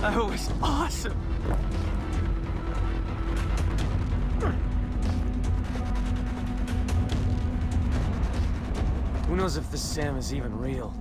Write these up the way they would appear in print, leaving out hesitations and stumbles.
That was awesome. Who knows if this Sam is even real?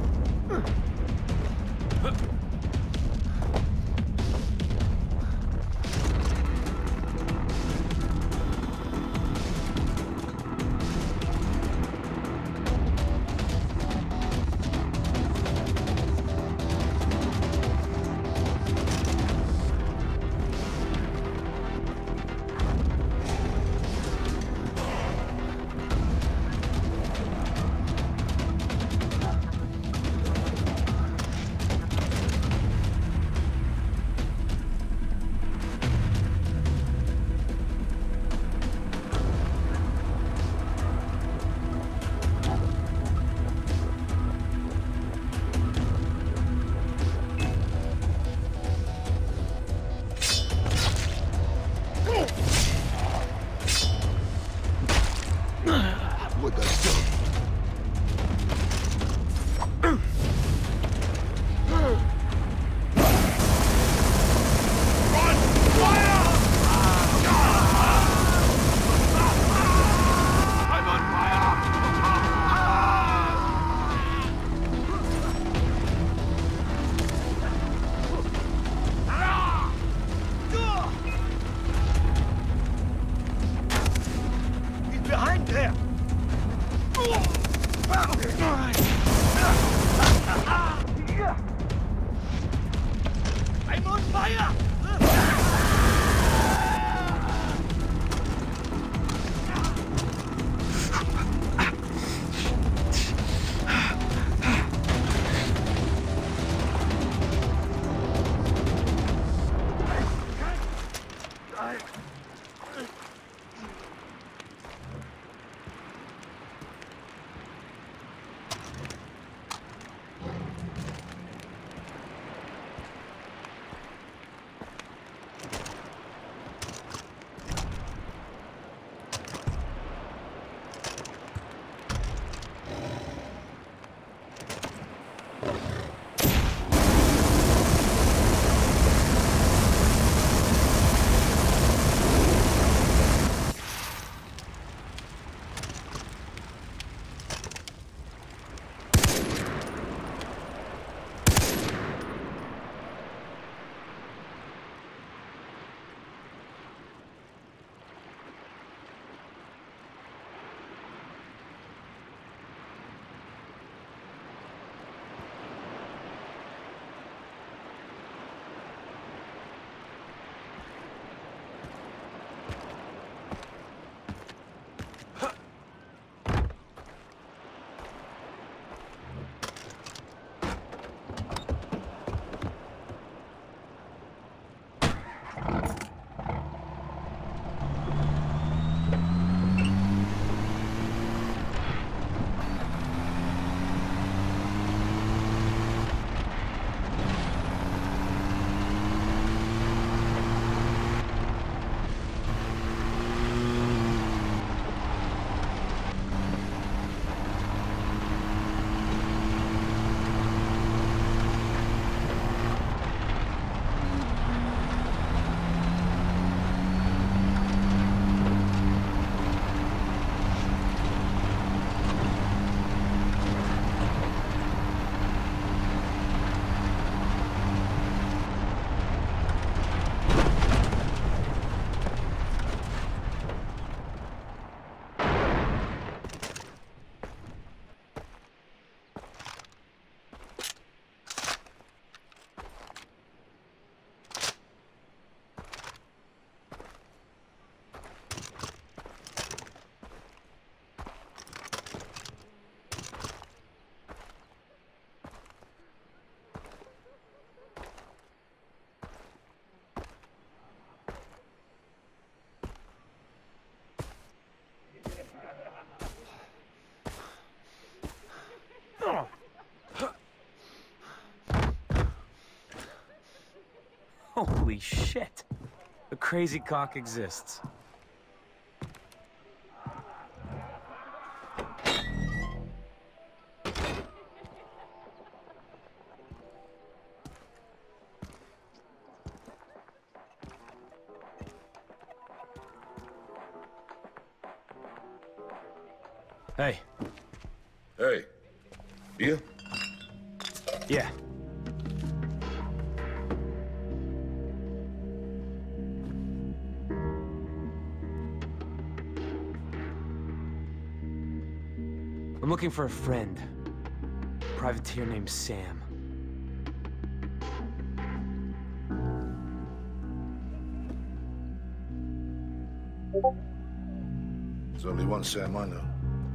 Holy shit! The crazy cock exists. Hey. Hey. You? Yeah. I'm looking for a friend. A privateer named Sam. There's only one Sam I know.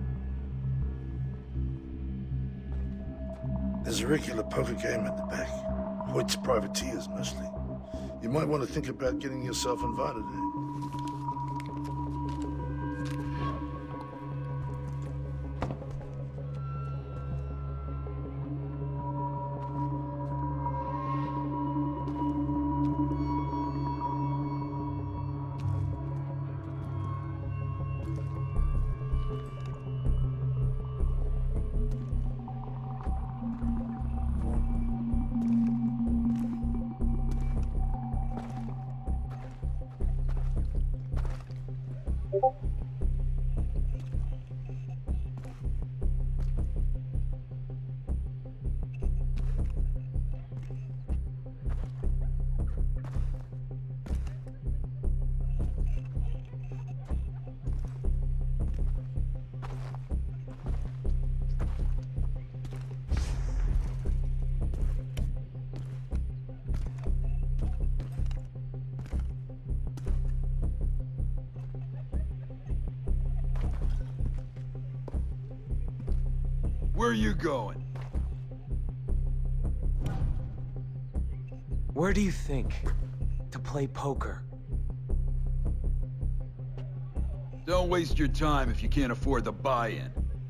There's a regular poker game at the back. Hoyt's privateers, mostly. You might want to think about getting yourself invited in. Where are you going? Where do you think? To play poker. Don't waste your time if you can't afford the buy-in.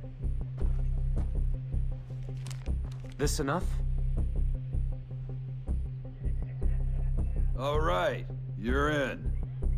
This enough? All right, you're in.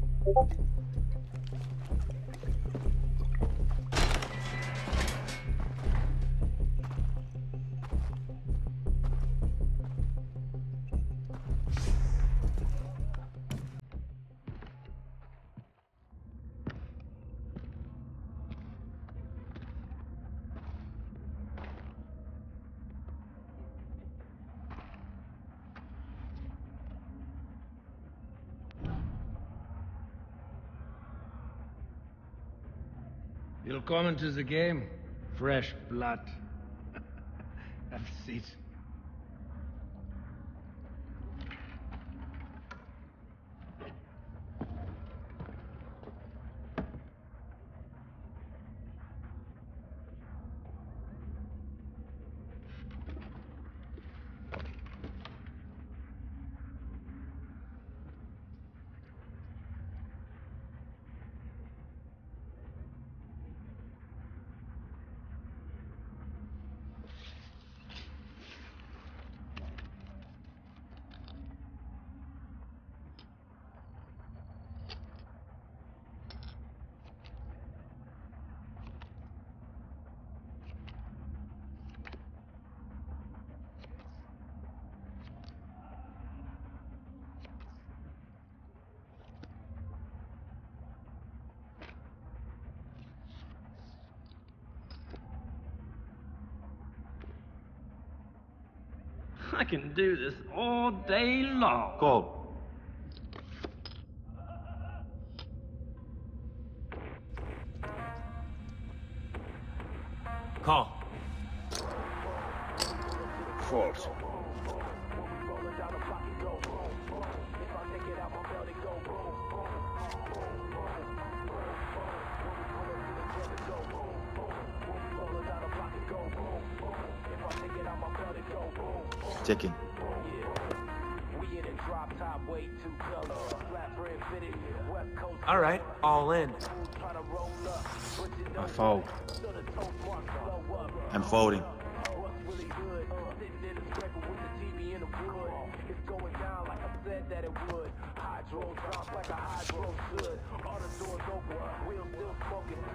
Willkommen to the game. Fresh blood. Have a seat. I can do this all day long. Call. Call. False. Checking. All right, all in. I fold. I'm folding.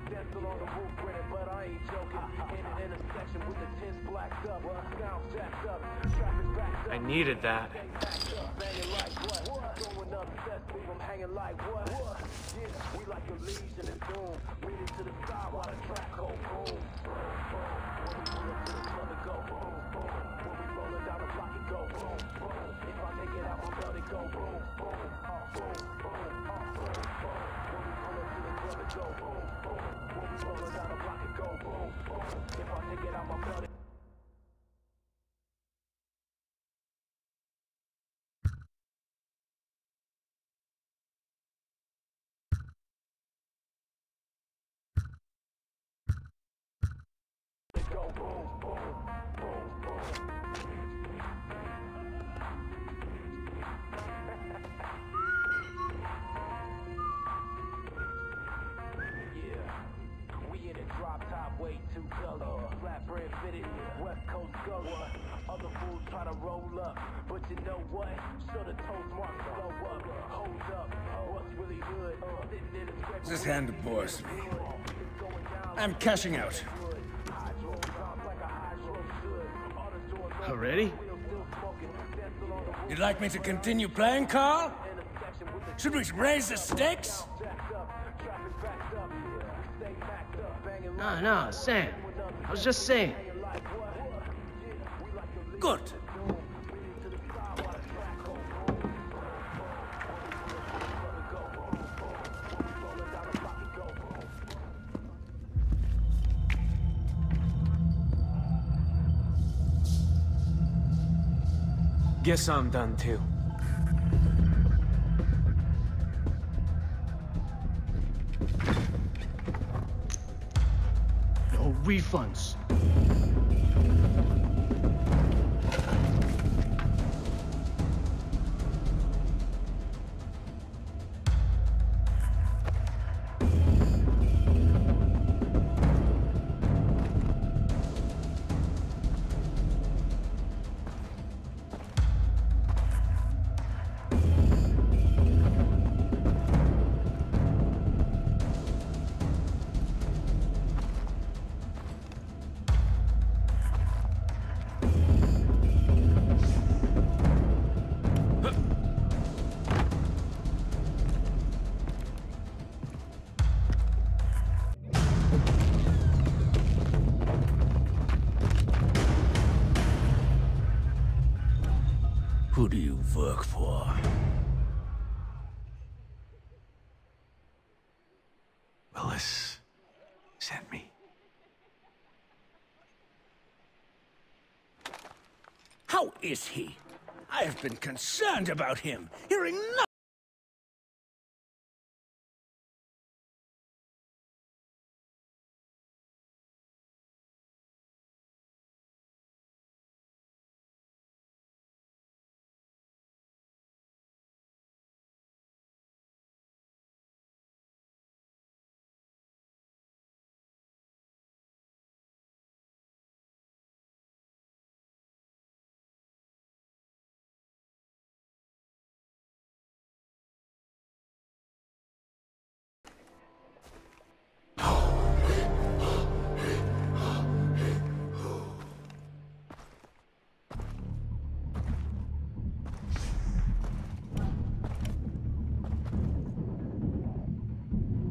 I needed that. Just hand the boss to me. I'm cashing out. Already? You'd like me to continue playing, Carl? Should we raise the stakes? No, Sam. I was just saying. Good. Guess I'm done too. No refunds. Who do you work for? Willis sent me. How is he? I have been concerned about him, hearing nothing.